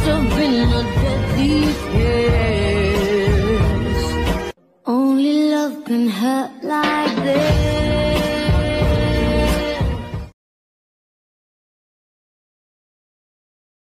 have been a deadly kiss. Only love can hurt like this.